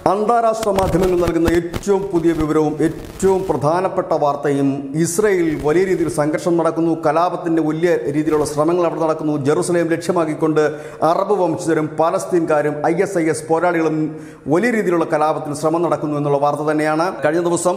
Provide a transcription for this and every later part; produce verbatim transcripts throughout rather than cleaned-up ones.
അന്താരാഷ്ട്ര മാധ്യമങ്ങൾ നൽകുന്ന ഏറ്റവും പുതിയ വിവരവും ഏറ്റവും പ്രധാനപ്പെട്ട വാർത്തയും ഇസ്രയേലിൽ വലിയ രീതിയിൽ സംഘർഷം നടക്കുന്നു. കലാപത്തിൻ്റെ വലിയ രീതിയിലുള്ള ശ്രമങ്ങൾ അവിടെ നടക്കുന്നു. ജെറുസലേം ലക്ഷ്യമാക്കിക്കൊണ്ട് അറബ് വംശജരും പാലസ്തീൻകാരും ഐ എസ് ഐ എസ് പോരാളികളും വലിയ രീതിയിലുള്ള കലാപത്തിന് ശ്രമം നടക്കുന്നു എന്നുള്ള വാർത്ത തന്നെയാണ്. കഴിഞ്ഞ ദിവസം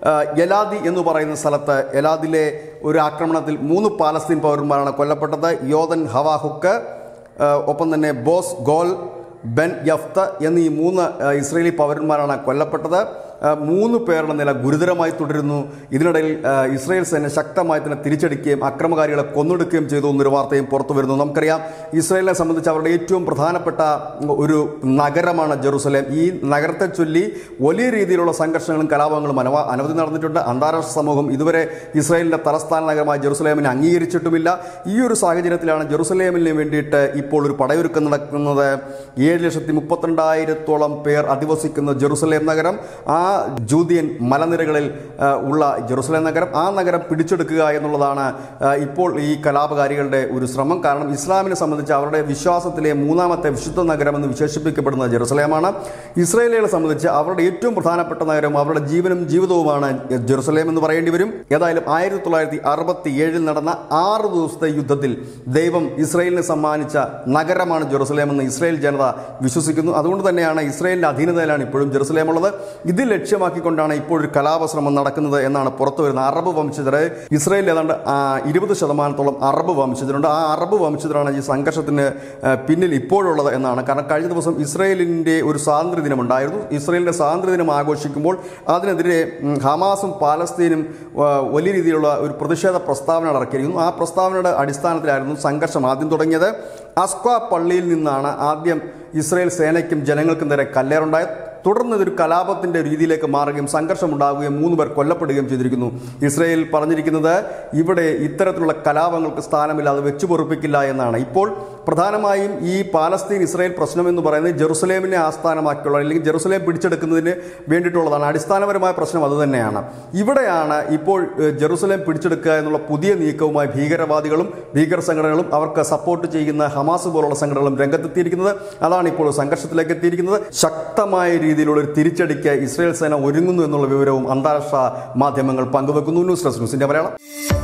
എലാദി എന്ന് പറയുന്ന സ്ഥലത്ത് എലാദിലെ ഒരു ആക്രമണത്തിൽ മൂന്ന് പാലസ്തീൻ പൗരന്മാരാണ് കൊല്ലപ്പെട്ടത്. യോദൻ ഹവാഹുക്ക്, ഒപ്പം തന്നെ ബോസ് ഗോൾ, ബെൻ യഫ്ത എന്നീ മൂന്ന് ഇസ്രയേലി പൗരന്മാരാണ് കൊല്ലപ്പെട്ടത്. മൂന്ന് പേരുടെ നില ഗുരുതരമായി തുടരുന്നു. ഇതിനിടയിൽ ഇസ്രയേൽ സേന ശക്തമായി തന്നെ തിരിച്ചടിക്കുകയും അക്രമകാരികളെ കൊന്നൊടുക്കുകയും ചെയ്തു എന്നൊരു വാർത്തയും പുറത്തു വരുന്നു. നമുക്കറിയാം, ഇസ്രയേലിനെ സംബന്ധിച്ച് അവരുടെ ഏറ്റവും പ്രധാനപ്പെട്ട ഒരു നഗരമാണ് ജെറുസലേം. ഈ നഗരത്തെ ചൊല്ലി വലിയ രീതിയിലുള്ള സംഘർഷങ്ങളും കലാപങ്ങളും അനവ അനവധി നടന്നിട്ടുണ്ട്. അന്താരാഷ്ട്ര സമൂഹം ഇതുവരെ ഇസ്രയേലിൻ്റെ തലസ്ഥാന നഗരമായ ജെറുസലേമിനെ അംഗീകരിച്ചിട്ടുമില്ല. ഈ ഒരു സാഹചര്യത്തിലാണ് ജെറുസലേമിന് വേണ്ടിയിട്ട് ഇപ്പോൾ ഒരു പടയൊരുക്കം നടക്കുന്നത്. ഏഴ് ലക്ഷത്തി മുപ്പത്തിരണ്ടായിരത്തോളം പേർ അധിവസിക്കുന്ന ജെറുസലേം നഗരം, ആ ജൂതിയൻ മലനിരകളിൽ ഉള്ള ജെറുസലേം നഗരം, ആ നഗരം പിടിച്ചെടുക്കുക എന്നുള്ളതാണ് ഇപ്പോൾ ഈ കലാപകാരികളുടെ ഒരു ശ്രമം. കാരണം ഇസ്ലാമിനെ സംബന്ധിച്ച് അവരുടെ വിശ്വാസത്തിലെ മൂന്നാമത്തെ വിശുദ്ധ നഗരമെന്ന് വിശേഷിപ്പിക്കപ്പെടുന്നത് ജെറുസലേമാണ്. ഇസ്രായേലികളെ സംബന്ധിച്ച് അവരുടെ ഏറ്റവും പ്രധാനപ്പെട്ട നഗരം, അവരുടെ ജീവനും ജീവിതവുമാണ് ജെറുസലേം എന്ന് പറയേണ്ടി വരും. ഏതായാലും ആയിരത്തി തൊള്ളായിരത്തി അറുപത്തി ഏഴിൽ നടന്ന ആറ് ദിവസത്തെ യുദ്ധത്തിൽ ദൈവം ഇസ്രായേലിന് സമ്മാനിച്ച നഗരമാണ് ജെറുസലേം എന്ന് ഇസ്രായേൽ ജനത വിശ്വസിക്കുന്നു. അതുകൊണ്ട് തന്നെയാണ് ഇസ്രായേലിന്റെ അധീനതയിലാണ് ഇപ്പോഴും ജെറുസലേം ഉള്ളത്. ഇതിൽ ലക്ഷ്യമാക്കിക്കൊണ്ടാണ് ഇപ്പോൾ ഒരു കലാപശ്രമം നടക്കുന്നത് എന്നാണ് പുറത്തു വരുന്നത്. അറബ് വംശജർ ഇസ്രായേലിൽ ഏതാണ്ട് ഇരുപത് ശതമാനത്തോളം അറബ് വംശജരുണ്ട്. ആ അറബ് വംശജരാണ് ഈ സംഘർഷത്തിന് പിന്നിൽ ഇപ്പോഴുള്ളത് എന്നാണ്. കാരണം കഴിഞ്ഞ ദിവസം ഇസ്രായേലിൻ്റെ ഒരു സ്വാതന്ത്ര്യ ദിനമുണ്ടായിരുന്നു. ഇസ്രായേലിൻ്റെ സ്വാതന്ത്ര്യ ദിനം ആഘോഷിക്കുമ്പോൾ അതിനെതിരെ ഹമാസും പാലസ്തീനും വലിയ രീതിയിലുള്ള ഒരു പ്രതിഷേധ പ്രസ്താവന ഇറക്കിയിരുന്നു. ആ പ്രസ്താവനയുടെ അടിസ്ഥാനത്തിലായിരുന്നു സംഘർഷം ആദ്യം തുടങ്ങിയത്. അസ്ക്വ പള്ളിയിൽ നിന്നാണ് ആദ്യം ഇസ്രായേൽ സേനയ്ക്കും ജനങ്ങൾക്കും നേരെ കല്ലേറുണ്ടായത്. തുടർന്ന് ഇതൊരു കലാപത്തിൻ്റെ രീതിയിലേക്ക് മാറുകയും സംഘർഷമുണ്ടാകുകയും മൂന്ന് പേർ കൊല്ലപ്പെടുകയും ചെയ്തിരിക്കുന്നു. ഇസ്രായേൽ പറഞ്ഞിരിക്കുന്നത് ഇവിടെ ഇത്തരത്തിലുള്ള കലാപങ്ങൾക്ക് സ്ഥാനമില്ല, അത് വെച്ചു പൊറുപ്പിക്കില്ല എന്നാണ്. ഇപ്പോൾ പ്രധാനമായും ഈ പാലസ്തീൻ ഇസ്രായേൽ പ്രശ്നം എന്ന് പറയുന്നത് ജെറുസലേമിനെ ആസ്ഥാനമാക്കിയുള്ള അല്ലെങ്കിൽ ജെറുസലേം പിടിച്ചെടുക്കുന്നതിന് വേണ്ടിയിട്ടുള്ളതാണ്. അടിസ്ഥാനപരമായ പ്രശ്നം അതുതന്നെയാണ്. ഇവിടെയാണ് ഇപ്പോൾ ജെറുസലേം പിടിച്ചെടുക്കുക എന്നുള്ള പുതിയ നീക്കവുമായി ഭീകരവാദികളും ഭീകര സംഘടനകളും അവർക്ക് സപ്പോർട്ട് ചെയ്യുന്ന ഹമാസ് പോലുള്ള സംഘടനകളും രംഗത്തെത്തിയിരിക്കുന്നത്. അതാണ് ഇപ്പോൾ സംഘർഷത്തിലേക്ക് എത്തിയിരിക്കുന്നത്. ശക്തമായ രീതിയിലുള്ള ഒരു തിരിച്ചടിക്ക് ഇസ്രായേൽ സേന ഒരുങ്ങുന്നു എന്നുള്ള വിവരവും അന്താരാഷ്ട്ര മാധ്യമങ്ങൾ പങ്കുവെക്കുന്നു. ന്യൂസ് ഡെസ്ക് ന്യൂസിന്റെ മലയാളം.